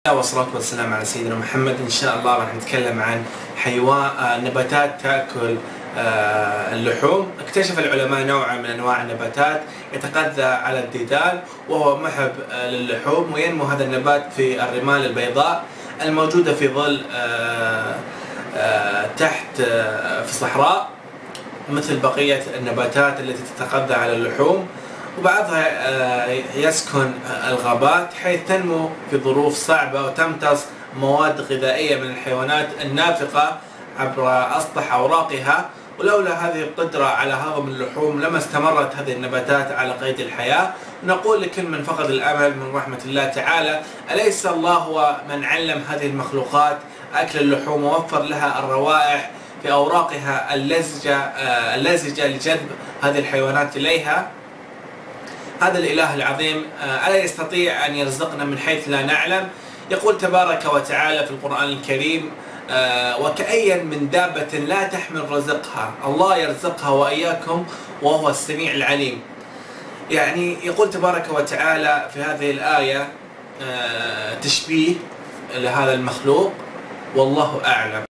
والصلاة والسلام على سيدنا محمد. إن شاء الله راح نتكلم عن حيوان نباتات تأكل اللحوم. اكتشف العلماء نوعا من أنواع النباتات يتغذى على الديدان وهو محب للحوم، وينمو هذا النبات في الرمال البيضاء الموجودة في ظل تحت في الصحراء مثل بقية النباتات التي تتغذى على اللحوم، وبعضها يسكن الغابات حيث تنمو في ظروف صعبة وتمتص مواد غذائية من الحيوانات النافقة عبر أسطح أوراقها. ولولا هذه القدرة على هضم اللحوم لما استمرت هذه النباتات على قيد الحياة. نقول لكل من فقد الأمل من رحمة الله تعالى: أليس الله هو من علم هذه المخلوقات أكل اللحوم ووفر لها الروائح في أوراقها اللزجة لجذب هذه الحيوانات إليها؟ هذا الإله العظيم ألا يستطيع أن يرزقنا من حيث لا نعلم؟ يقول تبارك وتعالى في القرآن الكريم: وكأي من دابة لا تحمل رزقها، الله يرزقها وإياكم وهو السميع العليم. يعني يقول تبارك وتعالى في هذه الآية تشبيه لهذا المخلوق، والله أعلم.